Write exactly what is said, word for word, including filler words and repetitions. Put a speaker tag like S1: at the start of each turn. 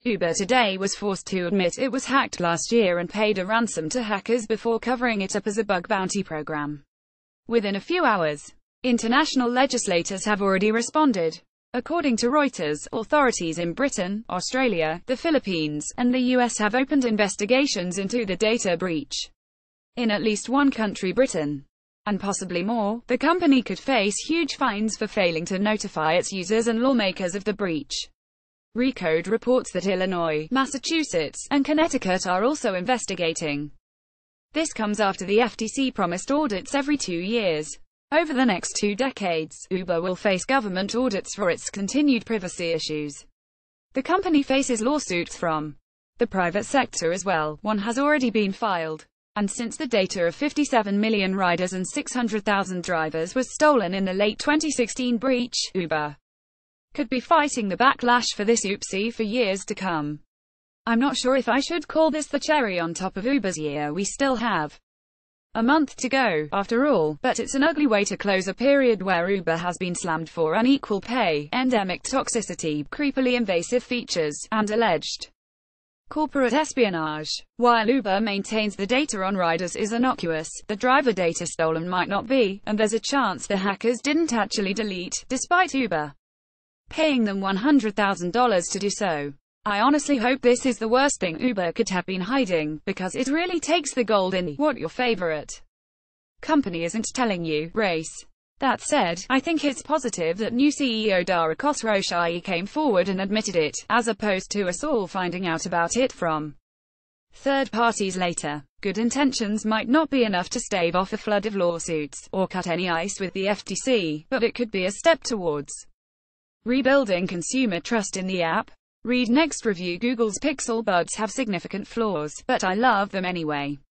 S1: Uber today was forced to admit it was hacked last year and paid a ransom to hackers before covering it up as a bug bounty program. Within a few hours, international legislators have already responded. According to Reuters, authorities in Britain, Australia, the Philippines, and the U S have opened investigations into the data breach. In at least one country, Britain, and possibly more, the company could face huge fines for failing to notify its users and lawmakers of the breach. Recode reports that Illinois, Massachusetts, and Connecticut are also investigating. This comes after the F T C promised audits every two years. Over the next two decades, Uber will face government audits for its continued privacy issues. The company faces lawsuits from the private sector as well. One has already been filed. And since the data of fifty-seven million riders and six hundred thousand drivers was stolen in the late twenty sixteen breach, Uber could be fighting the backlash for this oopsie for years to come. I'm not sure if I should call this the cherry on top of Uber's year. We still have a month to go, after all, but it's an ugly way to close a period where Uber has been slammed for unequal pay, endemic toxicity, creepily invasive features, and alleged corporate espionage. While Uber maintains the data on riders is innocuous, the driver data stolen might not be, and there's a chance the hackers didn't actually delete, despite Uber paying them one hundred thousand dollars to do so. I honestly hope this is the worst thing Uber could have been hiding, because it really takes the gold in what your favorite company isn't telling you, race. That said, I think it's positive that new C E O Dara Khosrowshahi came forward and admitted it, as opposed to us all finding out about it from third parties later. Good intentions might not be enough to stave off a flood of lawsuits, or cut any ice with the F T C, but it could be a step towards rebuilding consumer trust in the app. Read next. Review: Google's Pixel Buds have significant flaws, but I love them anyway.